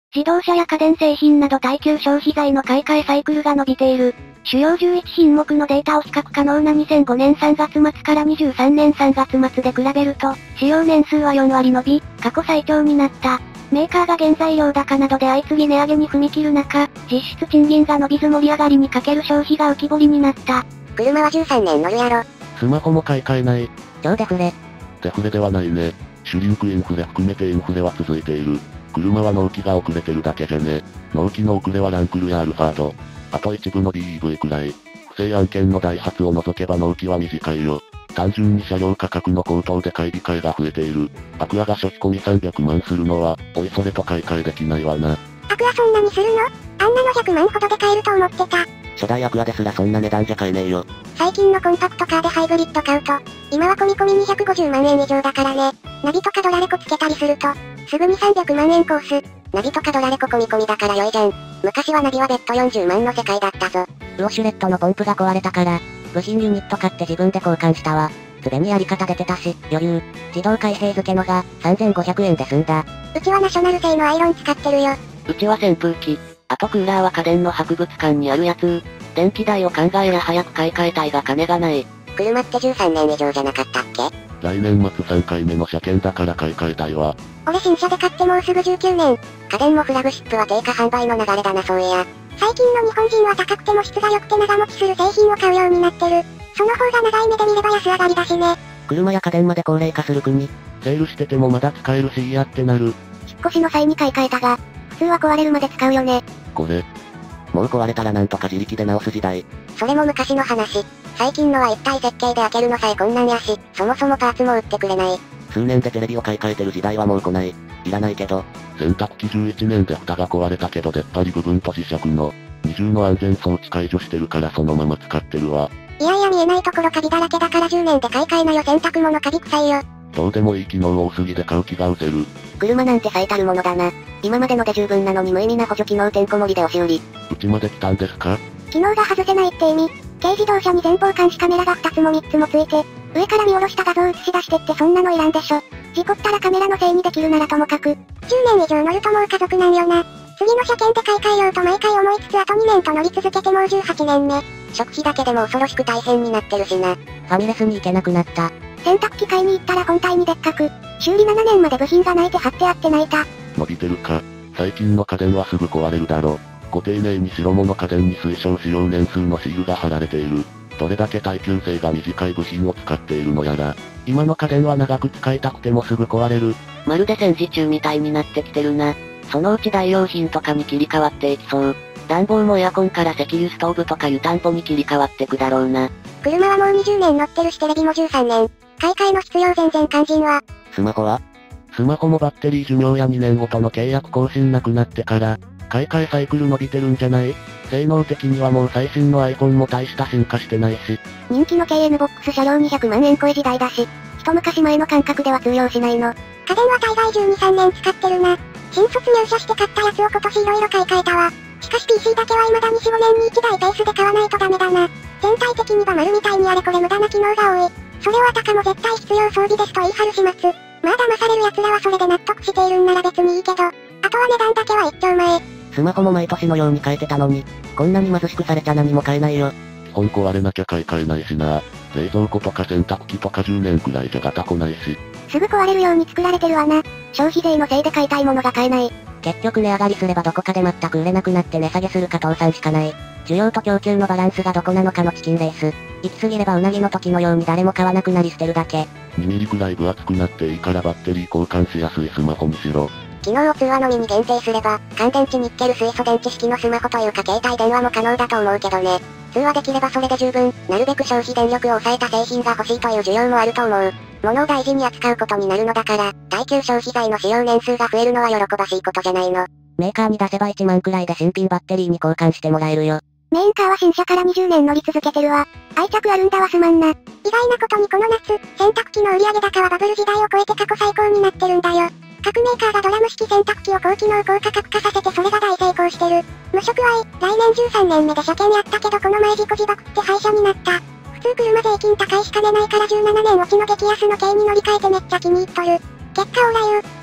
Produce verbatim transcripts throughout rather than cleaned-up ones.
自動車や家電製品など耐久消費財の買い替えサイクルが伸びている。主要じゅういち品目のデータを比較可能なにせんごねんさんがつ末からにじゅうさんねんさんがつ末で比べると、使用年数はよんわり伸び、過去最長になった。メーカーが原材料高などで相次ぎ値上げに踏み切る中、実質賃金が伸びず盛り上がりにかける消費が浮き彫りになった。 車はじゅうさんねん乗るやろ。 スマホも買い替えない。 超デフレ。 デフレではないね。シュリンクインフレ含めてインフレは続いている。車は納期が遅れてるだけじゃね。納期の遅れはランクルやアルファード。あと一部の ビーイーブイ くらい。不正案件のダイハツを除けば納期は短いよ。単純に車両価格の高騰で買い控えが増えている。アクアが初期込みさんびゃくまんするのは、おいそれと買い替えできないわな。 アクアそんなにするの？あんなのひゃくまんほどで買えると思ってた。 初代アクアですらそんな値段じゃ買えねえよ。 最近のコンパクトカーでハイブリッド買うと、今は込み込みにひゃくごじゅうまんえん以上だからね。ナビとかドラレコつけたりすると、すぐにさんびゃくまんえんコース。ナビとかドラレコ込み込みだから良いじゃん。昔はナビは別途よんじゅうまんの世界だったぞ。ウォシュレットのポンプが壊れたから、部品ユニット買って自分で交換したわ。すでにやり方出てたし、余裕。自動開閉付けのが、さんぜんごひゃくえんで済んだ。うちはナショナル製のアイロン使ってるよ。 うちは扇風機。あとクーラーは家電の博物館にあるやつ。電気代を考えりゃ早く買い替えたいが金がない。 車ってじゅうさんねん以上じゃなかったっけ？ 来年末さんかいめの車検だから買い替えたいわ。 俺新車で買ってもうすぐじゅうきゅうねん。家電もフラグシップは定価販売の流れだなそういや。最近の日本人は高くても質が良くて長持ちする製品を買うようになってる。その方が長い目で見れば安上がりだしね。 車や家電まで高齢化する国。セールしててもまだ使えるしいいやってなる。 引っ越しの際に買い替えたが、普通は壊れるまで使うよね。 これ。もう壊れたらなんとか自力で直す時代。 それも昔の話。最近のは一体設計で開けるのさえ困難やし、そもそもパーツも売ってくれない。 数年でテレビを買い替えてる時代はもう来ない。いらないけど。洗濯機じゅういちねんで蓋が壊れたけど出っ張り部分と磁石の二重の安全装置解除してるからそのまま使ってるわ。 いやいや見えないところカビだらけだからじゅうねんで買い替えなよ洗濯物カビ臭いよ。 どうでもいい機能多すぎで買う気が失せる。 車なんて最たるものだな。今までので十分なのに無意味な補助機能てんこ盛りで押し売り。 うちまで来たんですか？ 機能が外せないって意味。軽自動車に前方監視カメラがふたつもみっつもついて、上から見下ろした画像を映し出してってそんなのいらんでしょ。事故ったらカメラのせいにできるならともかく。じゅうねん以上乗るともう家族なんよな。次の車検で買い替えようと毎回思いつつあとにねんと乗り続けてもうじゅうはちねんめ。食費だけでも恐ろしく大変になってるしな。ファミレスに行けなくなった。洗濯機買いに行ったら本体にでっかく、修理ななねんまで部品がないて貼ってあって泣いた。 伸びてるか。最近の家電はすぐ壊れるだろ。ご丁寧に白物家電に推奨使用年数のシールが貼られている。どれだけ耐久性が短い部品を使っているのやら。今の家電は長く使いたくてもすぐ壊れる。 まるで戦時中みたいになってきてるな。そのうち代用品とかに切り替わっていきそう。暖房もエアコンから石油ストーブとか湯たんぽに切り替わってくだろうな。 車はもうにじゅうねん乗ってるしテレビもじゅうさんねん。買い替えの必要全然肝心は。 スマホは？スマホもバッテリー寿命やにねんごとの契約更新なくなってから、買い替えサイクル伸びてるんじゃない？性能的にはもう最新の iPhone も大した進化してないし。 人気の ケーエヌ ボックス車両にひゃくまんえん超え時代だし、一昔前の感覚では通用しないの。家電は大概じゅうに、さんねん使ってるな。新卒入社して買ったやつを今年色々買い替えたわ。しかし ピーシー だけは未だによん、ごねんにいちだいペースで買わないとダメだな。全体的にバマルみたいにあれこれ無駄な機能が多い。それをあたかも絶対必要装備ですと言い張る始末。まあ騙される奴らはそれで納得しているんなら別にいいけど、あとは値段だけは一丁前。 スマホも毎年のように変えてたのに、こんなに貧しくされちゃ何も買えないよ。基本壊れなきゃ買い替えないしな。冷蔵庫とか洗濯機とかじゅうねんくらいじゃガタ来ないし。 すぐ壊れるように作られてるわな。消費税のせいで買いたいものが買えない。結局値上がりすればどこかで全く売れなくなって値下げするか倒産しかない。需要と供給のバランスがどこなのかのチキンレース。行き過ぎればうなぎの時のように誰も買わなくなり捨てるだけ。 にミリくらい分厚くなっていいからバッテリー交換しやすいスマホにしろ。 機能を通話のみに限定すれば、乾電池ニッケル水素電池式のスマホというか携帯電話も可能だと思うけどね。通話できればそれで十分、なるべく消費電力を抑えた製品が欲しいという需要もあると思う。物を大事に扱うことになるのだから、耐久消費財の使用年数が増えるのは喜ばしいことじゃないの。 メーカーに出せばいちまんくらいで新品バッテリーに交換してもらえるよ。 メーカーは新車からにじゅうねん乗り続けてるわ。愛着あるんだわすまんな。意外なことにこの夏、洗濯機の売上高はバブル時代を超えて過去最高になってるんだよ。各メーカーがドラム式洗濯機を高機能高価格化させてそれが大成功してる。無職愛、来年じゅうさんねんめで車検やったけどこの前事故自爆って廃車になった。普通車税金高いしかねないからじゅうななねん落ちの激安の軽に乗り換えてめっちゃ気に入っとる。結果オーライ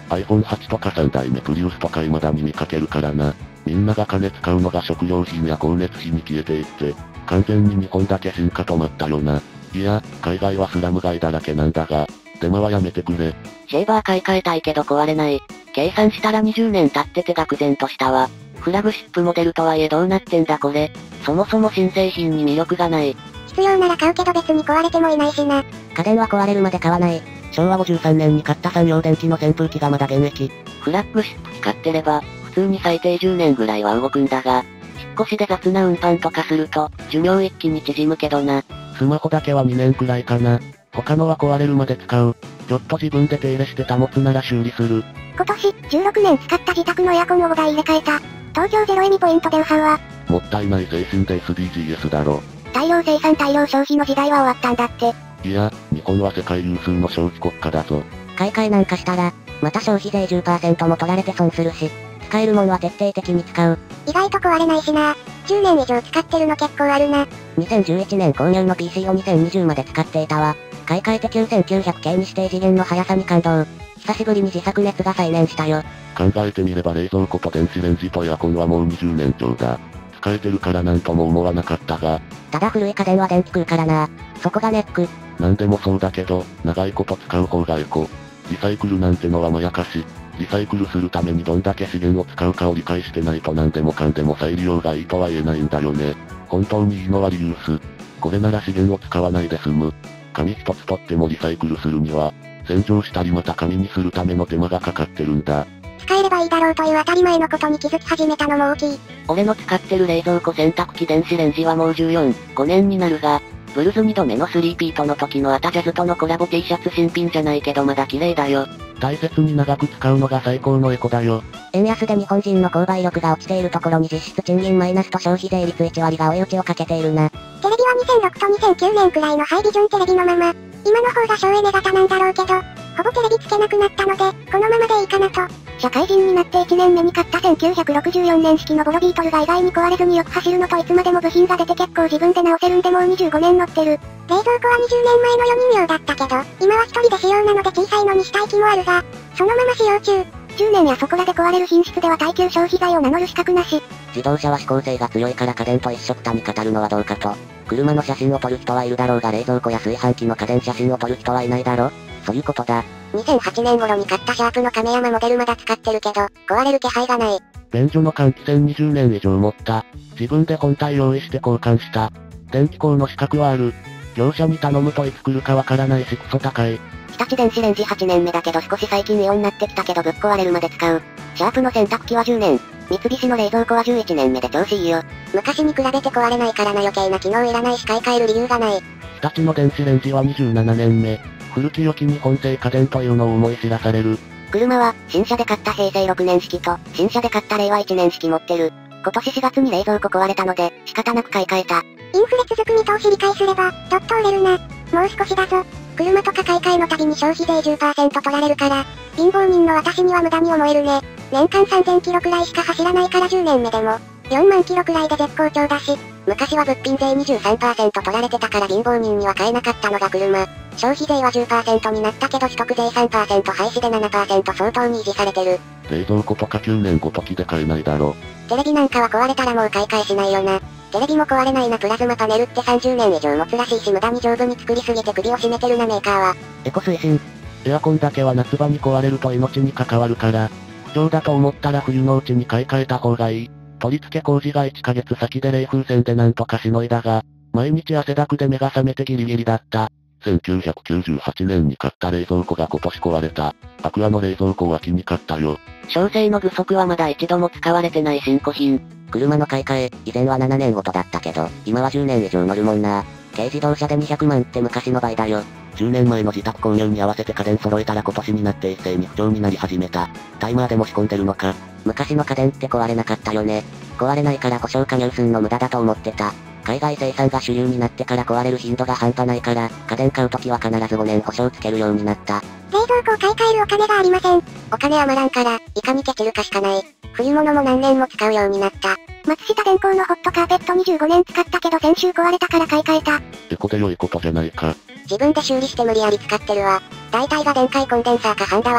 アイフォンはち とかさんだいめプリウスとか未だに見かけるからな。みんなが金使うのが食料品や光熱費に消えていって、完全に日本だけ進化止まったよな。いや、海外はスラム街だらけなんだが、デマはやめてくれ。 シェーバー買い替えたいけど壊れない。計算したらにじゅうねん経ってて愕然としたわ。フラグシップモデルとはいえどうなってんだこれ。そもそも新製品に魅力がない。 必要なら買うけど別に壊れてもいないしな。 家電は壊れるまで買わない。 しょうわごじゅうさんねんに買った産業電機の扇風機がまだ現役。 フラッグシップ使ってれば、普通に最低じゅうねんぐらいは動くんだが、引っ越しで雑な運搬とかすると、寿命一気に縮むけどな。 スマホだけはにねんくらいかな。他のは壊れるまで使う。ちょっと自分で手入れして保つなら修理する。 今年、じゅうろくねん使った自宅のエアコンをごだい入れ替えた。東京ゼロエミポイントでウハウは。 もったいない精神で エスディージーエス だろ。 大量生産大量消費の時代は終わったんだって。 いや、日本は世界有数の消費国家だぞ。 買い替えなんかしたら、また消費税 じゅっパーセント も取られて損するし、使えるもんは徹底的に使う。 意外と壊れないしな。じゅうねん以上使ってるの結構あるな。 にせんじゅういちねん購入の ピーシー をにせんにじゅうまで使っていたわ。買い替えてきゅうせんきゅうひゃくケーにして異次元の速さに感動。久しぶりに自作熱が再燃したよ。 考えてみれば冷蔵庫と電子レンジとエアコンはもうにじゅうねんちょうだ。使えてるからなんとも思わなかったが。 ただ古い家電は電気食うからな。そこがネック。 なんでもそうだけど、長いこと使う方がエコ。リサイクルなんてのはまやかし。リサイクルするためにどんだけ資源を使うかを理解してないと何でもかんでも再利用がいいとは言えないんだよね。本当にいいのはリユース。これなら資源を使わないで済む。紙一つとってもリサイクルするには、洗浄したりまた紙にするための手間がかかってるんだ。 使えればいいだろうという当たり前のことに気づき始めたのも大きい。 俺の使ってる冷蔵庫洗濯機電子レンジはもうじゅうよん、ごねんになるが、ブルズにどめのスリーピーとの時のアタジャズとのコラボ T シャツ新品じゃないけどまだ綺麗だよ。 大切に長く使うのが最高のエコだよ。 円安で日本人の購買力が落ちているところに実質賃金マイナスと消費税率いちわりが追い打ちをかけているな。 テレビはにせんろくとにせんきゅうねんくらいのハイビジョンテレビのまま、今の方が省エネ型なんだろうけど、ほぼテレビつけなくなったので、このままでいいかなと。社会人になっていちねんめに買ったせんきゅうひゃくろくじゅうよねん式のボロビートルが意外に壊れずによく走るのといつまでも部品が出て結構自分で直せるんでもうにじゅうごねん乗ってる。冷蔵庫はにじゅうねんまえのよにん用だったけど、今はひとりで使用なので小さいのにしたい気もあるが、そのまま使用中。じゅうねんやそこらで壊れる品質では耐久消費財を名乗る資格なし。 自動車は指向性が強いから家電と一緒くたに語るのはどうかと。車の写真を撮る人はいるだろうが冷蔵庫や炊飯器の家電写真を撮る人はいないだろ。そういうことだ。 にせんはちねん頃に買ったシャープの亀山モデルまだ使ってるけど、壊れる気配がない。 便所の換気扇にじゅうねん以上持った。自分で本体用意して交換した。電気工の資格はある。業者に頼むといつ来るかわからないしクソ高い。 日立電子レンジはちねんめだけど少し最近イオンになってきたけどぶっ壊れるまで使う。シャープの洗濯機はじゅうねん。三菱の冷蔵庫はじゅういちねんめで調子いいよ。 昔に比べて壊れないからな余計な機能いらないし買い替える理由がない。 日立の電子レンジはにじゅうななねんめ。古き良き日本製家電というのを思い知らされる。 車は、新車で買ったへいせいろくねん式と、新車で買ったれいわいちねん式持ってる。今年しがつに冷蔵庫壊れたので、仕方なく買い替えた。 インフレ続く見通し理解すれば、どっと売れるな。もう少しだぞ。車とか買い替えのたびに消費税 じゅっパーセント 取られるから、貧乏人の私には無駄に思えるね。年間さんぜんキロくらいしか走らないからじゅうねんめでも、よんまんキロくらいで絶好調だし、昔は物品税 にじゅうさんパーセント 取られてたから貧乏人には買えなかったのが車。消費税は じゅっパーセント になったけど取得税 さんパーセント 廃止で ななパーセント 相当に維持されてる。 冷蔵庫とかきゅうねんごときで買えないだろ。 テレビなんかは壊れたらもう買い替えしないよな。テレビも壊れないな。プラズマパネルってさんじゅうねん以上持つらしいし無駄に丈夫に作りすぎて首を絞めてるなメーカーは。 エコ推進。エアコンだけは夏場に壊れると命に関わるから、不調だと思ったら冬のうちに買い替えた方がいい。取り付け工事がいっかげつ先で冷風扇でなんとかしのいだが、毎日汗だくで目が覚めてギリギリだった。 せんきゅうひゃくきゅうじゅうはちねんに買った冷蔵庫が今年壊れた。アクアの冷蔵庫は気に買ったよ。 小生の具足はまだ一度も使われてない新古品。 車の買い替え、以前はななねんごとだったけど、今はじゅうねん以上乗るもんな。軽自動車でにひゃくまんって昔の倍だよ。 じゅうねんまえの自宅購入に合わせて家電揃えたら今年になって一斉に不調になり始めた。タイマーでも仕込んでるのか。 昔の家電って壊れなかったよね。壊れないから保証加入すんの無駄だと思ってた。海外生産が主流になってから壊れる頻度が半端ないから、家電買うときは必ずごねん保証つけるようになった。 冷蔵庫を買い替えるお金がありません。お金余らんから、いかにケチるかしかない。冬物も何年も使うようになった。松下電工のホットカーペットにじゅうごねん使ったけど先週壊れたから買い替えた。 エコで良いことじゃないか。 自分で修理して無理やり使ってるわ。大体が電解コンデンサーかハンダ割れ。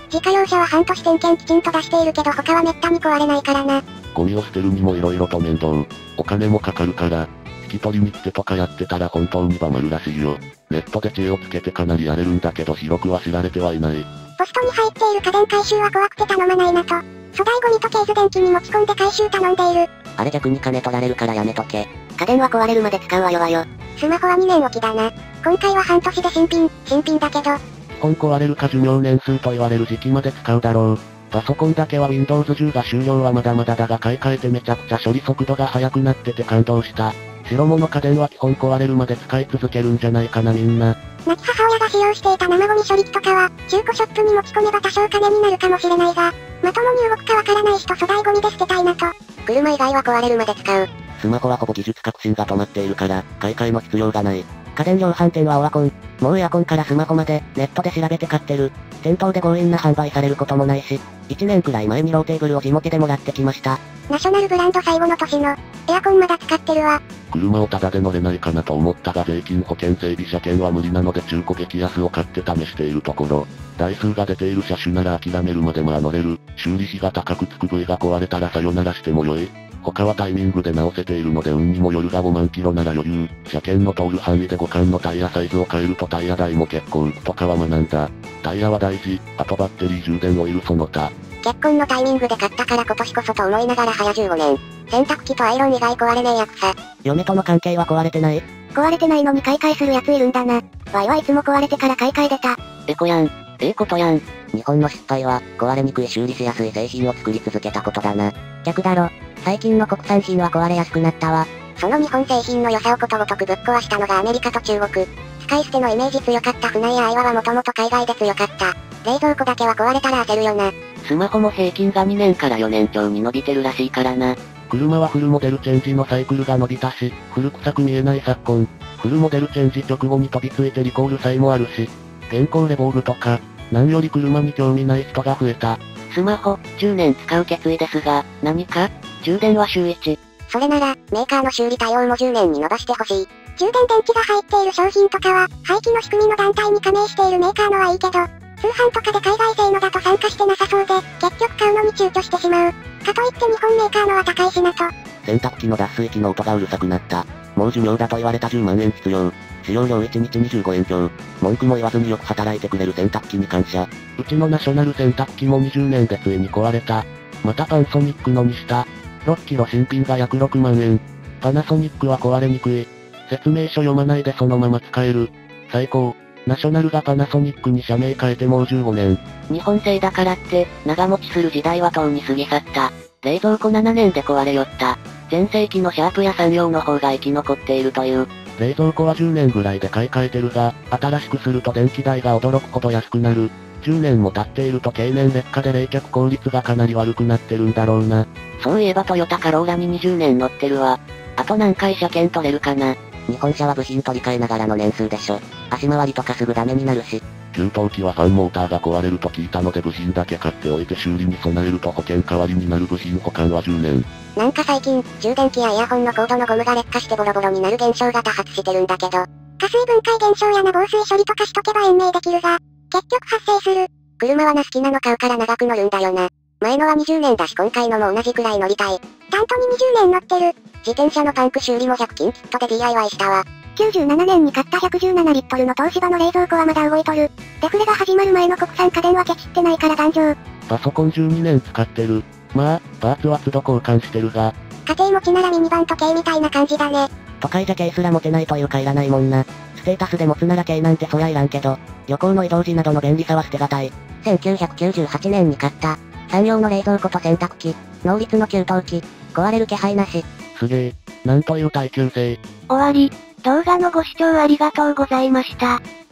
自家用車は半年点検きちんと出しているけど他はめったに壊れないからな。 ゴミを捨てるにも色々と面倒。お金もかかるから、引き取りに来てとかやってたら本当にバマるらしいよ。ネットで知恵をつけてかなりやれるんだけど広くは知られてはいない。 ポストに入っている家電回収は怖くて頼まないなと。粗大ゴミとケース電気に持ち込んで回収頼んでいる。 あれ逆に金取られるからやめとけ。 家電は壊れるまで使うわよわよ。 スマホはにねんおきだな。今回は半年で新品、新品だけど。 基本壊れるか寿命年数と言われる時期まで使うだろう。パソコンだけは ウィンドウズじゅう が終了はまだまだだが買い替えてめちゃくちゃ処理速度が速くなってて感動した。白物家電は基本壊れるまで使い続けるんじゃないかなみんな。 亡き母親が使用していた生ゴミ処理機とかは、中古ショップに持ち込めば多少金になるかもしれないが、まともに動くかわからない人粗大ゴミで捨てたいなと。 車以外は壊れるまで使う。 スマホはほぼ技術革新が止まっているから、買い替えの必要がない。 家電量販店はオワコン。もうエアコンからスマホまで、ネットで調べて買ってる。店頭で強引な販売されることもないし、いちねんくらい前にローテーブルを地元でもらってきました。 ナショナルブランド最後の年の、エアコンまだ使ってるわ。 車をタダで乗れないかなと思ったが税金保険整備車検は無理なので中古激安を買って試しているところ、台数が出ている車種なら諦めるまでも乗れる、修理費が高くつく部位が壊れたらさよならしても良い。他はタイミングで直せているので運にもよるがごまんキロなら余裕。車検の通る範囲で互換のタイヤサイズを変えるとタイヤ代も結構とかは学んだ。タイヤは大事、あとバッテリー充電オイルその他。 結婚のタイミングで買ったから今年こそと思いながら早じゅうごねん。洗濯機とアイロン以外壊れねえやくさ。 嫁との関係は壊れてない？ 壊れてないのに買い替えするやついるんだな。わいはいつも壊れてから買い替え出た。 エコやん。ええことやん。 日本の失敗は、壊れにくい修理しやすい製品を作り続けたことだな。 逆だろ。最近の国産品は壊れやすくなったわ。その日本製品の良さをことごとくぶっ壊したのがアメリカと中国。使い捨てのイメージ強かった船やアイワはもともと海外で強かった。冷蔵庫だけは壊れたら焦るよな。 スマホも平均がにねんからよねん超に伸びてるらしいからな。 車はフルモデルチェンジのサイクルが伸びたし、古臭く見えない昨今。フルモデルチェンジ直後に飛びついてリコール際もあるし、現行レボーグとか、何より車に興味ない人が増えた。 スマホ、じゅうねん使う決意ですが、何か？充電は週いち。それなら、メーカーの修理対応もじゅうねんに伸ばしてほしい。 充電電池が入っている商品とかは、廃棄の仕組みの団体に加盟しているメーカーのはいいけど、通販とかで海外製のだと参加してなさそうで、結局買うのに躊躇してしまう。かといって日本メーカーのは高いしなと。 洗濯機の脱水機の音がうるさくなった。もう寿命だと言われたじゅうまんえん必要。使用量いちにちにじゅうごえん強。文句も言わずによく働いてくれる洗濯機に感謝。 うちのナショナル洗濯機もにじゅうねんでついに壊れた。またパナソニックのにした。ろっキロ新品が約ろくまんえん。パナソニックは壊れにくい。説明書読まないでそのまま使える。最高。ナショナルがパナソニックに社名変えてもうじゅうごねん。 日本製だからって、長持ちする時代はとうに過ぎ去った。冷蔵庫ななねんで壊れよった。全盛期のシャープや産業の方が生き残っているという。 冷蔵庫はじゅうねんぐらいで買い替えてるが、新しくすると電気代が驚くほど安くなる。じゅうねんも経っていると経年劣化で冷却効率がかなり悪くなってるんだろうな。 そういえばトヨタカローラににじゅうねん乗ってるわ。あと何回車検取れるかな。 日本車は部品取り替えながらの年数でしょ。足回りとかすぐダメになるし。 給湯器はファンモーターが壊れると聞いたので部品だけ買っておいて修理に備えると保険代わりになる部品保管はじゅうねん。 なんか最近、充電器やイヤホンのコードのゴムが劣化してボロボロになる現象が多発してるんだけど。 加水分解現象やな防水処理とかしとけば延命できるが、結局発生する。 車はな好きなの買うから長く乗るんだよな。前のはにじゅうねんだし今回のも同じくらい乗りたい。 タントににじゅうねん乗ってる。 自転車のパンク修理もひゃく均キットで ディーアイワイ したわ。 きゅうじゅうななねんに買ったひゃくじゅうななリットルの東芝の冷蔵庫はまだ動いとる。デフレが始まる前の国産家電はケチってないから頑丈。 パソコンじゅうにねん使ってる。まあ、パーツは都度交換してるが。 家庭持ちならミニバン時計みたいな感じだね。 都会じゃ軽すら持てないというかいらないもんな。ステータスで持つなら軽なんてそりゃいらんけど、旅行の移動時などの便利さは捨てがたい。 せんきゅうひゃくきゅうじゅうはちねんに買った。産業の冷蔵庫と洗濯機、能率の給湯器、壊れる気配なし。 すげえ、なんという耐久性。 終わり。動画のご視聴ありがとうございました。